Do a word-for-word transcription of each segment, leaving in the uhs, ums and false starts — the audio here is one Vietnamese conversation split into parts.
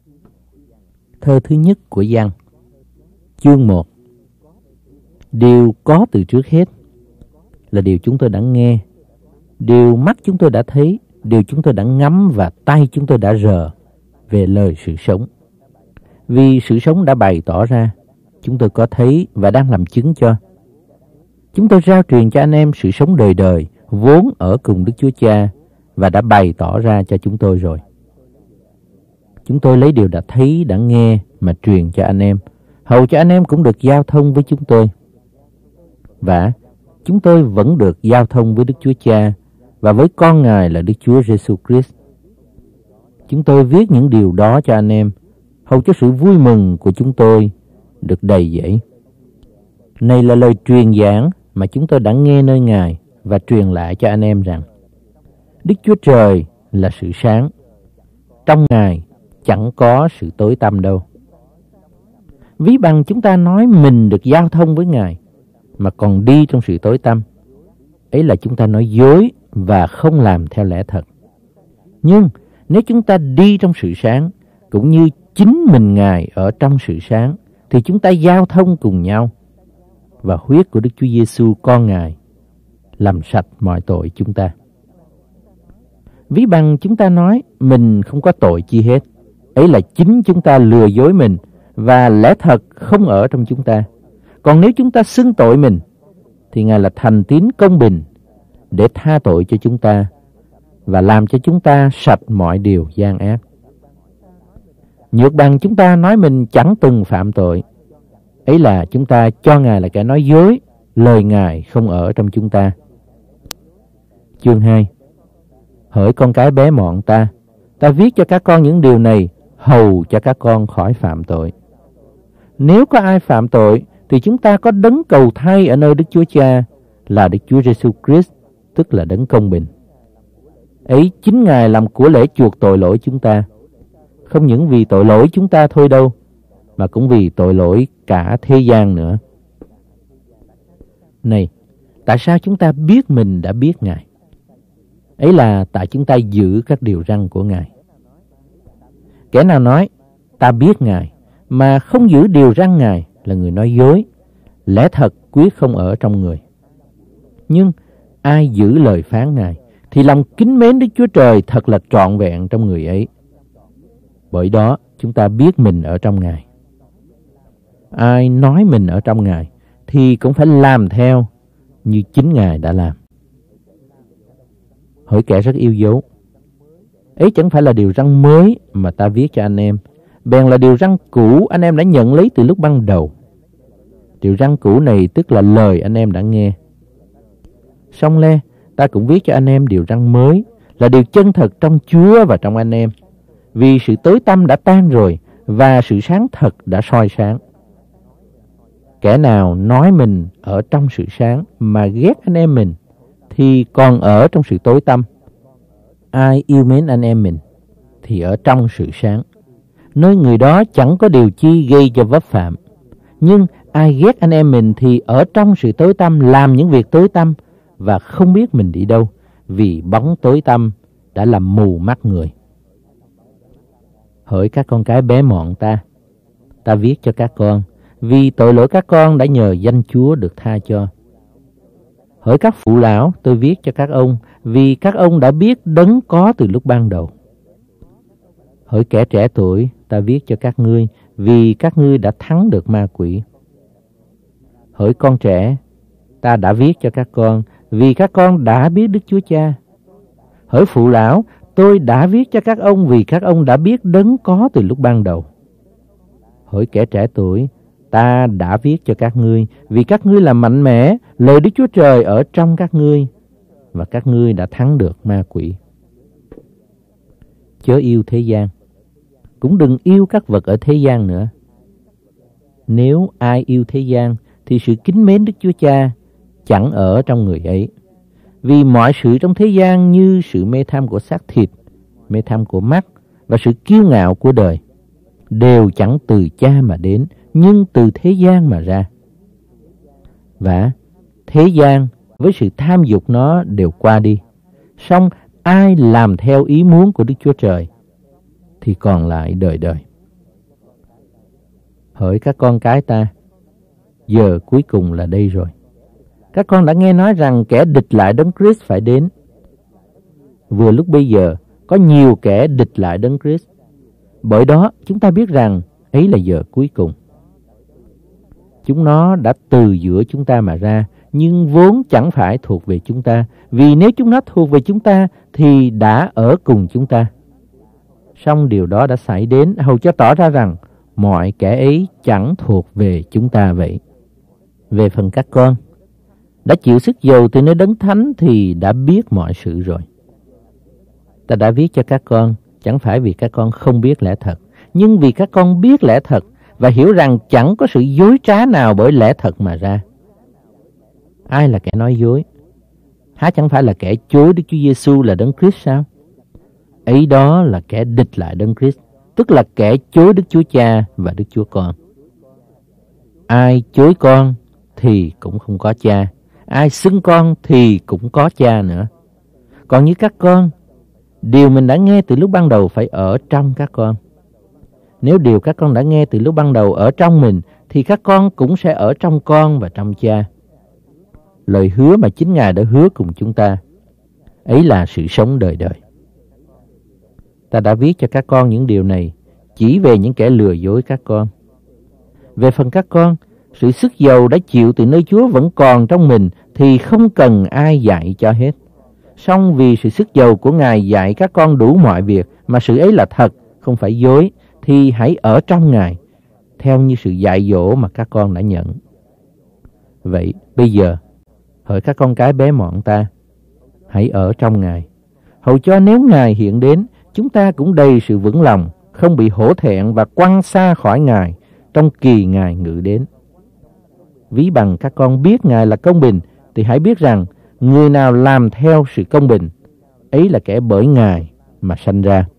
Thơ thứ nhất của Giăng, chương một. Điều có từ trước hết là điều chúng tôi đã nghe, điều mắt chúng tôi đã thấy, điều chúng tôi đã ngắm và tay chúng tôi đã rờ về lời sự sống. Vì sự sống đã bày tỏ ra, chúng tôi có thấy và đang làm chứng cho. Chúng tôi rao truyền cho anh em sự sống đời đời, vốn ở cùng Đức Chúa Cha và đã bày tỏ ra cho chúng tôi rồi. Chúng tôi lấy điều đã thấy, đã nghe mà truyền cho anh em, hầu cho anh em cũng được giao thông với chúng tôi. Và chúng tôi vẫn được giao thông với Đức Chúa Cha và với con Ngài là Đức Chúa Giêsu Christ. Chúng tôi viết những điều đó cho anh em, hầu cho sự vui mừng của chúng tôi được đầy dẫy. Này là lời truyền giảng mà chúng tôi đã nghe nơi Ngài và truyền lại cho anh em rằng Đức Chúa Trời là sự sáng, trong Ngài chẳng có sự tối tăm đâu. Ví bằng chúng ta nói mình được giao thông với Ngài mà còn đi trong sự tối tăm, ấy là chúng ta nói dối và không làm theo lẽ thật. Nhưng nếu chúng ta đi trong sự sáng, cũng như chính mình Ngài ở trong sự sáng, thì chúng ta giao thông cùng nhau, và huyết của Đức Chúa Giêsu con Ngài làm sạch mọi tội chúng ta. Ví bằng chúng ta nói mình không có tội chi hết, ấy là chính chúng ta lừa dối mình và lẽ thật không ở trong chúng ta. Còn nếu chúng ta xưng tội mình, thì Ngài là thành tín công bình để tha tội cho chúng ta và làm cho chúng ta sạch mọi điều gian ác. Nhược bằng chúng ta nói mình chẳng từng phạm tội, ấy là chúng ta cho Ngài là kẻ nói dối, lời Ngài không ở trong chúng ta. Chương hai. Hỡi con cái bé mọn ta, ta viết cho các con những điều này, hầu cho các con khỏi phạm tội. Nếu có ai phạm tội, thì chúng ta có đấng cầu thay ở nơi Đức Chúa Cha là Đức Chúa Giêsu Christ, tức là đấng công bình. Ấy chính Ngài làm của lễ chuộc tội lỗi chúng ta, không những vì tội lỗi chúng ta thôi đâu, mà cũng vì tội lỗi cả thế gian nữa. Này, tại sao chúng ta biết mình đã biết Ngài? Ấy là tại chúng ta giữ các điều răn của Ngài. Kẻ nào nói, ta biết Ngài, mà không giữ điều răn Ngài là người nói dối, lẽ thật quyết không ở trong người. Nhưng ai giữ lời phán Ngài, thì lòng kính mến Đức Chúa Trời thật là trọn vẹn trong người ấy. Bởi đó chúng ta biết mình ở trong Ngài. Ai nói mình ở trong Ngài, thì cũng phải làm theo như chính Ngài đã làm. Hỡi kẻ rất yêu dấu, ấy chẳng phải là điều răn mới mà ta viết cho anh em, bèn là điều răn cũ anh em đã nhận lấy từ lúc ban đầu. Điều răn cũ này tức là lời anh em đã nghe. Song le, ta cũng viết cho anh em điều răn mới, là điều chân thật trong Chúa và trong anh em. Vì sự tối tăm đã tan rồi, và sự sáng thật đã soi sáng. Kẻ nào nói mình ở trong sự sáng mà ghét anh em mình, thì còn ở trong sự tối tăm. Ai yêu mến anh em mình, thì ở trong sự sáng, nơi người đó chẳng có điều chi gây cho vấp phạm. Nhưng ai ghét anh em mình thì ở trong sự tối tăm làm những việc tối tăm và không biết mình đi đâu, vì bóng tối tăm đã làm mù mắt người. Hỡi các con cái bé mọn ta, ta viết cho các con, vì tội lỗi các con đã nhờ danh Chúa được tha cho. Hỡi các phụ lão, tôi viết cho các ông, vì các ông đã biết đấng có từ lúc ban đầu. Hỡi kẻ trẻ tuổi, ta viết cho các ngươi, vì các ngươi đã thắng được ma quỷ. Hỡi con trẻ, ta đã viết cho các con, vì các con đã biết Đức Chúa Cha. Hỡi phụ lão, tôi đã viết cho các ông, vì các ông đã biết đấng có từ lúc ban đầu. Hỡi kẻ trẻ tuổi, ta đã viết cho các ngươi, vì các ngươi là mạnh mẽ, lời Đức Chúa Trời ở trong các ngươi, và các ngươi đã thắng được ma quỷ. Chớ yêu thế gian, cũng đừng yêu các vật ở thế gian nữa. Nếu ai yêu thế gian, thì sự kính mến Đức Chúa Cha chẳng ở trong người ấy. Vì mọi sự trong thế gian như sự mê tham của xác thịt, mê tham của mắt và sự kiêu ngạo của đời, đều chẳng từ Cha mà đến, nhưng từ thế gian mà ra. Và thế gian với sự tham dục nó đều qua đi. Song ai làm theo ý muốn của Đức Chúa Trời thì còn lại đời đời. Hỡi các con cái ta, giờ cuối cùng là đây rồi. Các con đã nghe nói rằng kẻ địch lại Đấng Christ phải đến. Vừa lúc bây giờ, có nhiều kẻ địch lại Đấng Christ. Bởi đó, chúng ta biết rằng ấy là giờ cuối cùng. Chúng nó đã từ giữa chúng ta mà ra, nhưng vốn chẳng phải thuộc về chúng ta. Vì nếu chúng nó thuộc về chúng ta, thì đã ở cùng chúng ta. Song điều đó đã xảy đến hầu cho tỏ ra rằng mọi kẻ ấy chẳng thuộc về chúng ta vậy. Về phần các con, đã chịu sức dầu từ nơi Đấng Thánh thì đã biết mọi sự rồi. Ta đã viết cho các con, chẳng phải vì các con không biết lẽ thật, nhưng vì các con biết lẽ thật và hiểu rằng chẳng có sự dối trá nào bởi lẽ thật mà ra. Ai là kẻ nói dối? Há chẳng phải là kẻ chối Đức Chúa Giêsu là Đấng Christ sao? Ấy đó là kẻ địch lại Đấng Christ, tức là kẻ chối Đức Chúa Cha và Đức Chúa Con. Ai chối con thì cũng không có cha, ai xưng con thì cũng có cha nữa. Còn như các con, điều mình đã nghe từ lúc ban đầu phải ở trong các con. Nếu điều các con đã nghe từ lúc ban đầu ở trong mình, thì các con cũng sẽ ở trong con và trong cha. Lời hứa mà chính Ngài đã hứa cùng chúng ta, ấy là sự sống đời đời. Ta đã viết cho các con những điều này chỉ về những kẻ lừa dối các con. Về phần các con, sự sức dầu đã chịu từ nơi Chúa vẫn còn trong mình thì không cần ai dạy cho hết. Song vì sự sức dầu của Ngài dạy các con đủ mọi việc, mà sự ấy là thật, không phải dối, thì hãy ở trong Ngài, theo như sự dạy dỗ mà các con đã nhận. Vậy bây giờ, hỡi các con cái bé mọn ta, hãy ở trong Ngài, hầu cho nếu Ngài hiện đến, chúng ta cũng đầy sự vững lòng, không bị hổ thẹn và quăng xa khỏi Ngài trong kỳ Ngài ngự đến. Ví bằng các con biết Ngài là công bình, thì hãy biết rằng người nào làm theo sự công bình, ấy là kẻ bởi Ngài mà sanh ra.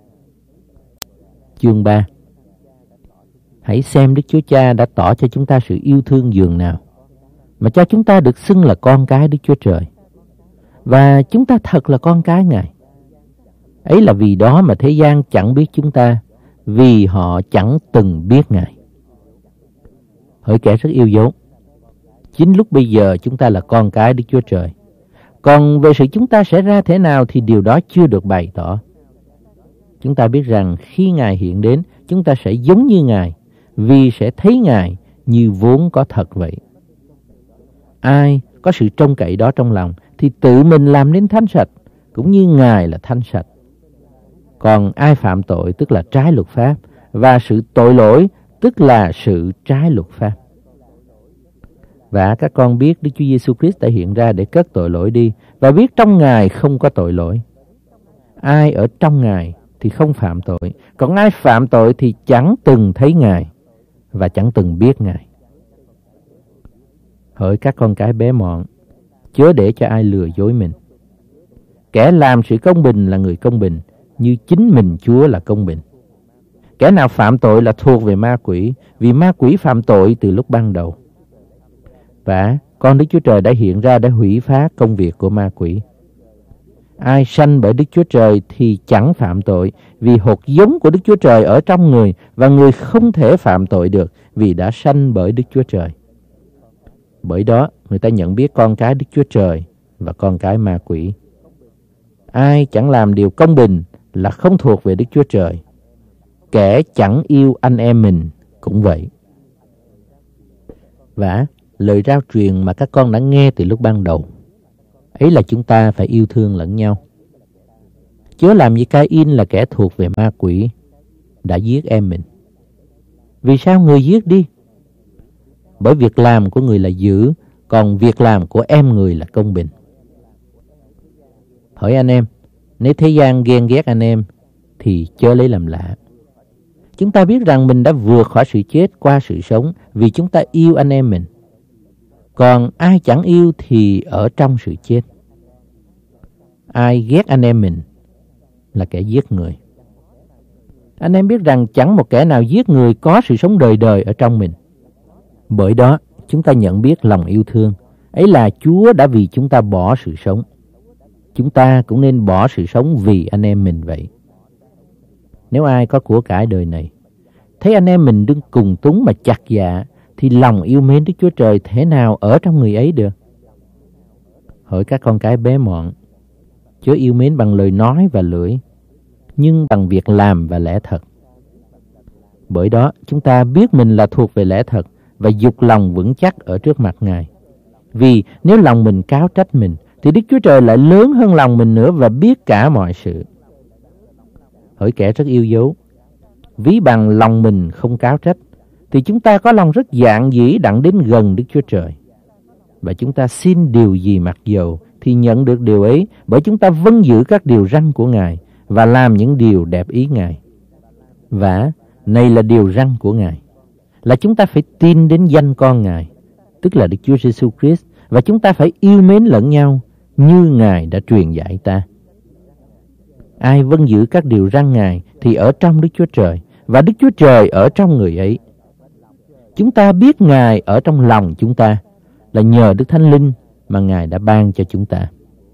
Chương ba. Hãy xem Đức Chúa Cha đã tỏ cho chúng ta sự yêu thương dường nào, mà cho chúng ta được xưng là con cái Đức Chúa Trời. Và chúng ta thật là con cái Ngài. Ấy là vì đó mà thế gian chẳng biết chúng ta, vì họ chẳng từng biết Ngài. Hỡi kẻ rất yêu dấu, chính lúc bây giờ chúng ta là con cái Đức Chúa Trời. Còn về sự chúng ta sẽ ra thế nào thì điều đó chưa được bày tỏ. Chúng ta biết rằng khi Ngài hiện đến, chúng ta sẽ giống như Ngài, vì sẽ thấy Ngài như vốn có thật vậy. Ai có sự trông cậy đó trong lòng thì tự mình làm nên thánh sạch, cũng như Ngài là thánh sạch. Còn ai phạm tội tức là trái luật pháp, và sự tội lỗi tức là sự trái luật pháp. Và các con biết Đức Chúa Giêsu Christ đã hiện ra để cất tội lỗi đi, và biết trong Ngài không có tội lỗi. Ai ở trong Ngài thì không phạm tội, còn ai phạm tội thì chẳng từng thấy Ngài và chẳng từng biết Ngài. Hỡi các con cái bé mọn, chớ để cho ai lừa dối mình. Kẻ làm sự công bình là người công bình, như chính mình Chúa là công bình. Kẻ nào phạm tội là thuộc về ma quỷ, vì ma quỷ phạm tội từ lúc ban đầu. Và con Đức Chúa Trời đã hiện ra để hủy phá công việc của ma quỷ. Ai sanh bởi Đức Chúa Trời thì chẳng phạm tội, vì hột giống của Đức Chúa Trời ở trong người, và người không thể phạm tội được vì đã sanh bởi Đức Chúa Trời. Bởi đó người ta nhận biết con cái Đức Chúa Trời và con cái ma quỷ. Ai chẳng làm điều công bình là không thuộc về Đức Chúa Trời. Kẻ chẳng yêu anh em mình cũng vậy. Và lời rao truyền mà các con đã nghe từ lúc ban đầu, ấy là chúng ta phải yêu thương lẫn nhau. Chớ làm như Ca-in là kẻ thuộc về ma quỷ, đã giết em mình. Vì sao người giết đi? Bởi việc làm của người là dữ, còn việc làm của em người là công bình. Hỏi anh em, nếu thế gian ghen ghét anh em thì chớ lấy làm lạ. Chúng ta biết rằng mình đã vượt khỏi sự chết qua sự sống, vì chúng ta yêu anh em mình. Còn ai chẳng yêu thì ở trong sự chết. Ai ghét anh em mình là kẻ giết người. Anh em biết rằng chẳng một kẻ nào giết người có sự sống đời đời ở trong mình. Bởi đó chúng ta nhận biết lòng yêu thương, ấy là Chúa đã vì chúng ta bỏ sự sống. Chúng ta cũng nên bỏ sự sống vì anh em mình vậy. Nếu ai có của cải đời này, thấy anh em mình đương cùng túng mà chặt dạ, thì lòng yêu mến Đức Chúa Trời thể nào ở trong người ấy được? Hỡi các con cái bé mọn, chớ yêu mến bằng lời nói và lưỡi, nhưng bằng việc làm và lẽ thật. Bởi đó chúng ta biết mình là thuộc về lẽ thật và dục lòng vững chắc ở trước mặt Ngài. Vì nếu lòng mình cáo trách mình, thì Đức Chúa Trời lại lớn hơn lòng mình nữa và biết cả mọi sự. Hỡi kẻ rất yêu dấu, ví bằng lòng mình không cáo trách, thì chúng ta có lòng rất dạn dĩ đặng đến gần Đức Chúa Trời. Và chúng ta xin điều gì mặc dầu thì nhận được điều ấy, bởi chúng ta vâng giữ các điều răn của Ngài và làm những điều đẹp ý Ngài. Và này là điều răn của Ngài, là chúng ta phải tin đến danh con Ngài, tức là Đức Chúa Giêsu Christ, và chúng ta phải yêu mến lẫn nhau như Ngài đã truyền dạy ta. Ai vâng giữ các điều răn Ngài thì ở trong Đức Chúa Trời, và Đức Chúa Trời ở trong người ấy. Chúng ta biết Ngài ở trong lòng chúng ta là nhờ Đức Thánh Linh mà Ngài đã ban cho chúng ta.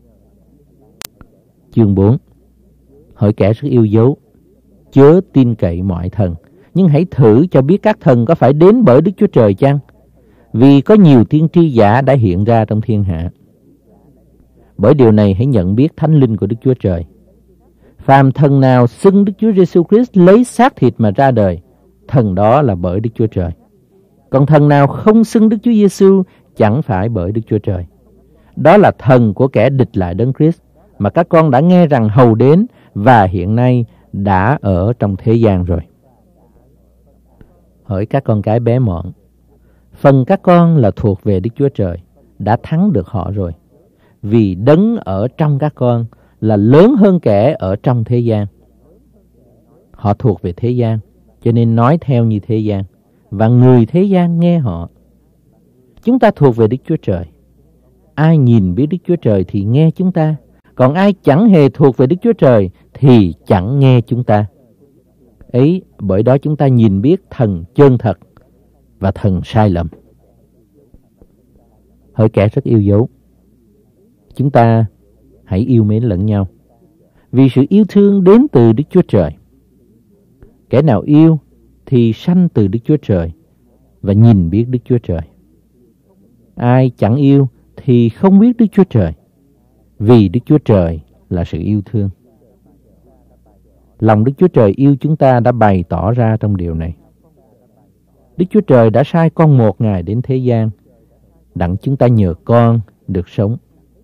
Chương bốn. Hỡi kẻ rất yêu dấu, chớ tin cậy mọi thần, nhưng hãy thử cho biết các thần có phải đến bởi Đức Chúa Trời chăng? Vì có nhiều tiên tri giả đã hiện ra trong thiên hạ. Bởi điều này hãy nhận biết Thánh Linh của Đức Chúa Trời. Phàm thần nào xưng Đức Chúa Giêsu Christ lấy xác thịt mà ra đời, thần đó là bởi Đức Chúa Trời. Còn thần nào không xưng Đức Chúa Giêsu chẳng phải bởi Đức Chúa Trời. Đó là thần của kẻ địch lại Đấng Christ mà các con đã nghe rằng hầu đến và hiện nay đã ở trong thế gian rồi. Hỡi các con cái bé mọn, phần các con là thuộc về Đức Chúa Trời, đã thắng được họ rồi. Vì Đấng ở trong các con là lớn hơn kẻ ở trong thế gian. Họ thuộc về thế gian, cho nên nói theo như thế gian, và người thế gian nghe họ. Chúng ta thuộc về Đức Chúa Trời. Ai nhìn biết Đức Chúa Trời thì nghe chúng ta, còn ai chẳng hề thuộc về Đức Chúa Trời thì chẳng nghe chúng ta. Ấy, bởi đó chúng ta nhìn biết thần chân thật và thần sai lầm. Hỡi kẻ rất yêu dấu, chúng ta hãy yêu mến lẫn nhau, vì sự yêu thương đến từ Đức Chúa Trời. Kẻ nào yêu thì sanh từ Đức Chúa Trời và nhìn biết Đức Chúa Trời. Ai chẳng yêu thì không biết Đức Chúa Trời, vì Đức Chúa Trời là sự yêu thương. Lòng Đức Chúa Trời yêu chúng ta đã bày tỏ ra trong điều này. Đức Chúa Trời đã sai con một Ngài đến thế gian, đặng chúng ta nhờ con được sống.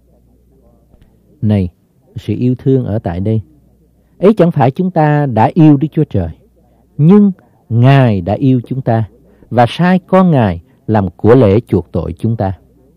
Này, sự yêu thương ở tại đây, ấy chẳng phải chúng ta đã yêu Đức Chúa Trời, nhưng Ngài đã yêu chúng ta và sai con Ngài làm của lễ chuộc tội chúng ta.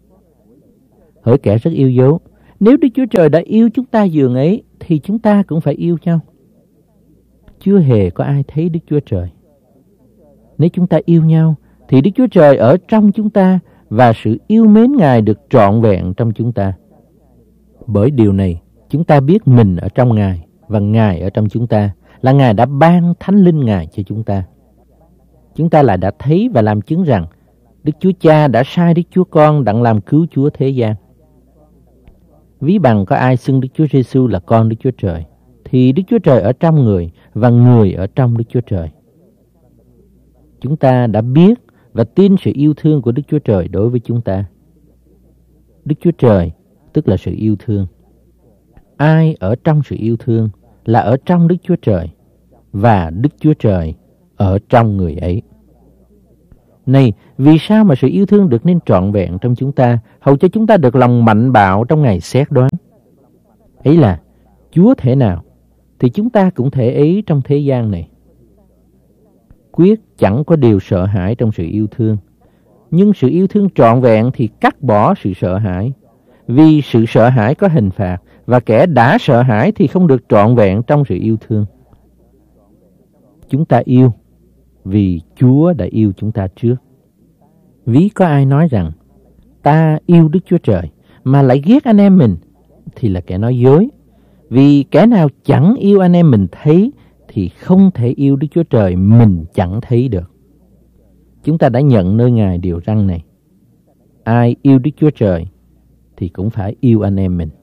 Hỡi kẻ rất yêu dấu, nếu Đức Chúa Trời đã yêu chúng ta dường ấy, thì chúng ta cũng phải yêu nhau. Chưa hề có ai thấy Đức Chúa Trời. Nếu chúng ta yêu nhau, thì Đức Chúa Trời ở trong chúng ta và sự yêu mến Ngài được trọn vẹn trong chúng ta. Bởi điều này, chúng ta biết mình ở trong Ngài và Ngài ở trong chúng ta, là Ngài đã ban Thánh Linh Ngài cho chúng ta. Chúng ta lại đã thấy và làm chứng rằng Đức Chúa Cha đã sai Đức Chúa Con đặng làm cứu Chúa thế gian. Ví bằng có ai xưng Đức Chúa Giêsu là con Đức Chúa Trời, thì Đức Chúa Trời ở trong người và người ở trong Đức Chúa Trời. Chúng ta đã biết và tin sự yêu thương của Đức Chúa Trời đối với chúng ta. Đức Chúa Trời tức là sự yêu thương. Ai ở trong sự yêu thương là ở trong Đức Chúa Trời, và Đức Chúa Trời ở trong người ấy. Này, vì sao mà sự yêu thương được nên trọn vẹn trong chúng ta, hầu cho chúng ta được lòng mạnh bạo trong ngày xét đoán? Ấy là Chúa thể nào thì chúng ta cũng thể ấy trong thế gian này. Quyết chẳng có điều sợ hãi trong sự yêu thương, nhưng sự yêu thương trọn vẹn thì cắt bỏ sự sợ hãi, vì sự sợ hãi có hình phạt, và kẻ đã sợ hãi thì không được trọn vẹn trong sự yêu thương. Chúng ta yêu vì Chúa đã yêu chúng ta trước. Ví có ai nói rằng ta yêu Đức Chúa Trời mà lại ghét anh em mình, thì là kẻ nói dối. Vì kẻ nào chẳng yêu anh em mình thấy thì không thể yêu Đức Chúa Trời mình chẳng thấy được. Chúng ta đã nhận nơi Ngài điều răn này: ai yêu Đức Chúa Trời thì cũng phải yêu anh em mình.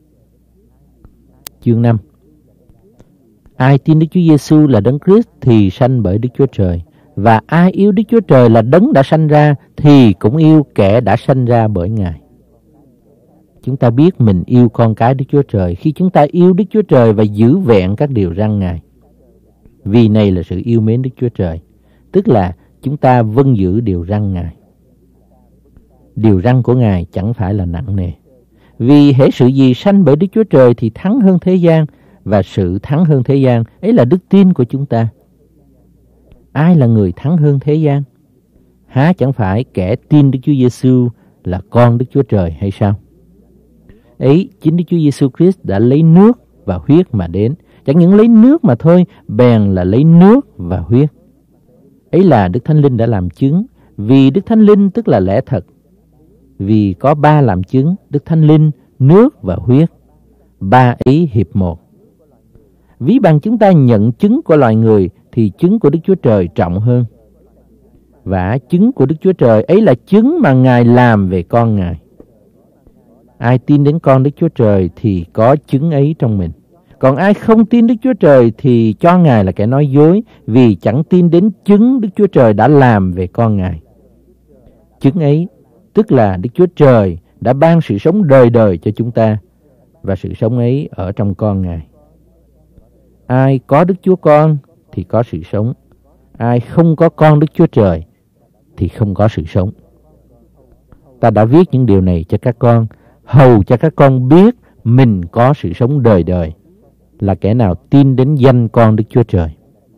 Chương năm. Ai tin Đức Chúa Giêsu là Đấng Christ thì sanh bởi Đức Chúa Trời, Và ai yêu Đức Chúa Trời là đấng đã sanh ra thì cũng yêu kẻ đã sanh ra bởi Ngài. Chúng ta biết mình yêu con cái Đức Chúa Trời khi chúng ta yêu Đức Chúa Trời và giữ vẹn các điều răn Ngài. Vì này là sự yêu mến Đức Chúa Trời, tức là chúng ta vâng giữ điều răn Ngài. Điều răn của Ngài chẳng phải là nặng nề. Vì hễ sự gì sanh bởi Đức Chúa Trời thì thắng hơn thế gian, và sự thắng hơn thế gian ấy là đức tin của chúng ta. Ai là người thắng hơn thế gian? Há chẳng phải kẻ tin Đức Chúa Giêsu là con Đức Chúa Trời hay sao? Ấy, chính Đức Chúa Giêsu Christ đã lấy nước và huyết mà đến. Chẳng những lấy nước mà thôi, bèn là lấy nước và huyết. Ấy là Đức Thánh Linh đã làm chứng, vì Đức Thánh Linh tức là lẽ thật. Vì có ba làm chứng, Đức Thánh Linh, nước và huyết. Ba ấy hiệp một. Ví bằng chúng ta nhận chứng của loài người thì chứng của Đức Chúa Trời trọng hơn. Và chứng của Đức Chúa Trời ấy là chứng mà Ngài làm về con Ngài. Ai tin đến con Đức Chúa Trời thì có chứng ấy trong mình. Còn ai không tin Đức Chúa Trời thì cho Ngài là kẻ nói dối, vì chẳng tin đến chứng Đức Chúa Trời đã làm về con Ngài. Chứng ấy tức là Đức Chúa Trời đã ban sự sống đời đời cho chúng ta, và sự sống ấy ở trong con Ngài. Ai có Đức Chúa Con thì có sự sống. Ai không có con Đức Chúa Trời thì không có sự sống. Ta đã viết những điều này cho các con, hầu cho các con biết mình có sự sống đời đời, là kẻ nào tin đến danh con Đức Chúa Trời.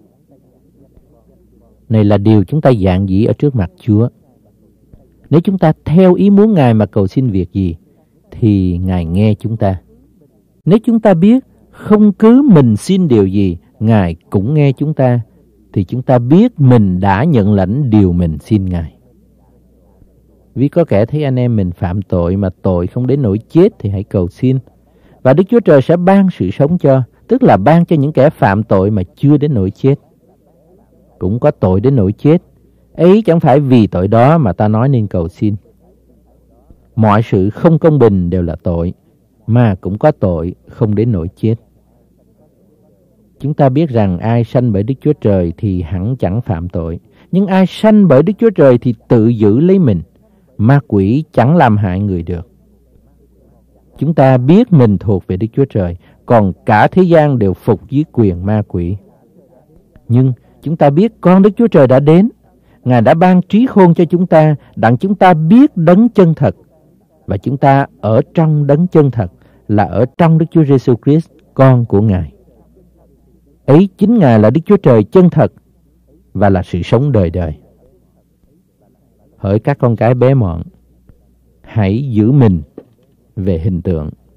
Này là điều chúng ta dạn dĩ ở trước mặt Chúa. Nếu chúng ta theo ý muốn Ngài mà cầu xin việc gì, thì Ngài nghe chúng ta. Nếu chúng ta biết không cứ mình xin điều gì, Ngài cũng nghe chúng ta, thì chúng ta biết mình đã nhận lãnh điều mình xin Ngài. Vì có kẻ thấy anh em mình phạm tội mà tội không đến nỗi chết thì hãy cầu xin, và Đức Chúa Trời sẽ ban sự sống cho, tức là ban cho những kẻ phạm tội mà chưa đến nỗi chết. Cũng có tội đến nỗi chết, ấy chẳng phải vì tội đó mà ta nói nên cầu xin. Mọi sự không công bình đều là tội, mà cũng có tội không đến nỗi chết. Chúng ta biết rằng ai sanh bởi Đức Chúa Trời thì hẳn chẳng phạm tội, nhưng ai sanh bởi Đức Chúa Trời thì tự giữ lấy mình, ma quỷ chẳng làm hại người được. Chúng ta biết mình thuộc về Đức Chúa Trời, còn cả thế gian đều phục dưới quyền ma quỷ. Nhưng chúng ta biết con Đức Chúa Trời đã đến, Ngài đã ban trí khôn cho chúng ta, đặng chúng ta biết đấng chân thật, và chúng ta ở trong đấng chân thật là ở trong Đức Chúa Giêsu Christ, con của Ngài. Ấy chính Ngài là Đức Chúa Trời chân thật và là sự sống đời đời. Hỡi các con cái bé mọn, hãy giữ mình về hình tượng